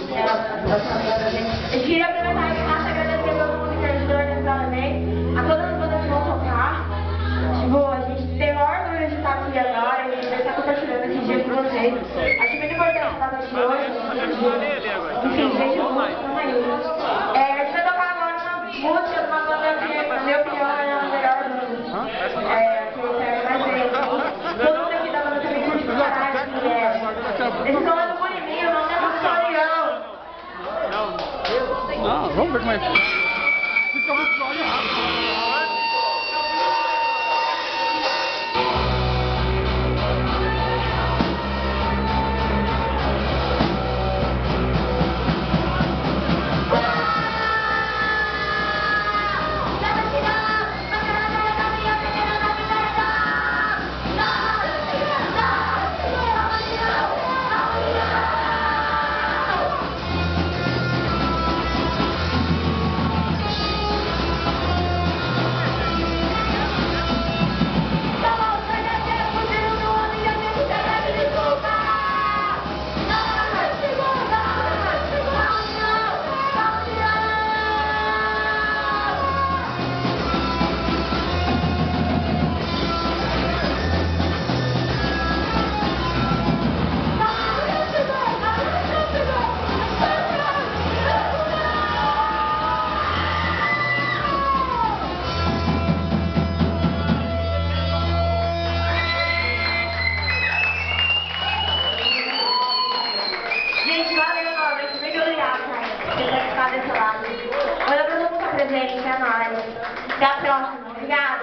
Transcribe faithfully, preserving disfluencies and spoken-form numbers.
Eu queria aproveitar e agradecer a todo mundo que ajudou nessa também, a todas as bandas que vão tocar. Tipo, a gente tem o maior orgulho de estar aqui agora e de estar compartilhando esse dia com vocês. Acho muito importante a data de hoje. Enfim, gente, eu vou aí. É, a gente vai tocar agora uma música de uma banda que, na minha opinião, é a melhor banda. É, que é mais bem. Todo mundo aqui da banda também curte pra caralho, que é. Eles estão lá no Boniminho, não é do Leão. Não, vamos ver como é que fica muito rápido. Desse lado. Olha pra todo mundo presente, é nóis. Até a próxima. Obrigada.